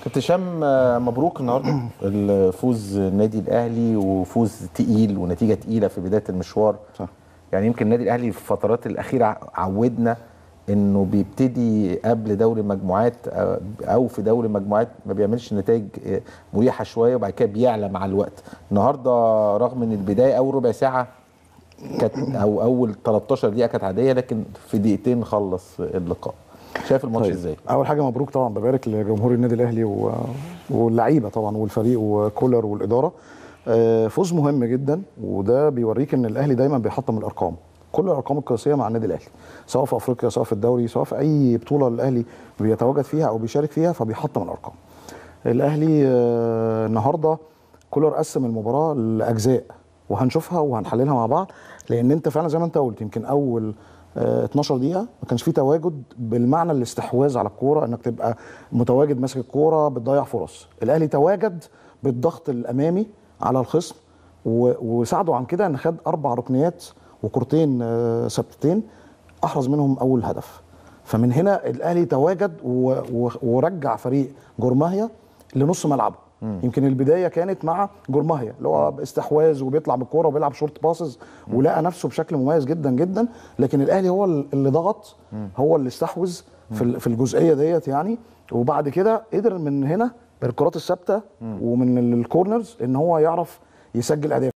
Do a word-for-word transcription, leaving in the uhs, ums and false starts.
كابتن هشام، مبروك النهارده الفوز النادي الاهلي، وفوز تقيل ونتيجه تقيله في بدايه المشوار. صح. يعني يمكن النادي الاهلي في الفترات الاخيره عودنا انه بيبتدي قبل دوري المجموعات او في دوري المجموعات ما بيعملش نتائج مريحه شويه وبعد كده بيعلى مع الوقت. النهارده رغم ان البدايه اول ربع ساعه كانت او اول تلتاشر دقيقه كانت عاديه، لكن في دقيقتين خلص اللقاء. شايف الماتش طيب. ازاي؟ اول حاجه مبروك طبعا، ببارك لجمهور النادي الاهلي و... واللعيبه طبعا والفريق وكولر والاداره. فوز مهم جدا، وده بيوريك ان الاهلي دايما بيحطم الارقام، كل الارقام القياسيه مع النادي الاهلي، سواء في افريقيا سواء في الدوري سواء في اي بطوله الاهلي بيتواجد فيها او بيشارك فيها، فبيحطم الارقام. الاهلي النهارده كولر قسم المباراه لاجزاء، وهنشوفها وهنحللها مع بعض، لان انت فعلا زي ما انت قلت يمكن اول اتناشر دقيقة ما كانش فيه تواجد بالمعنى الاستحواذ على الكورة، انك تبقى متواجد ماسك الكورة بتضيع فرص. الاهلي تواجد بالضغط الامامي على الخصم، وساعده عن كده ان خد اربع ركنيات وكورتين ثابتتين احرز منهم اول هدف. فمن هنا الاهلي تواجد ورجع فريق جورماهيا لنص ملعبه. مم. يمكن البدايه كانت مع جورماهيا اللي هو استحواذ وبيطلع بالكوره وبيلعب شورت باسز ولقى نفسه بشكل مميز جدا جدا، لكن الاهلي هو اللي ضغط، هو اللي استحوذ في في الجزئيه ديت يعني، وبعد كده قدر من هنا بالكرات الثابته ومن الكورنرز ان هو يعرف يسجل اهداف.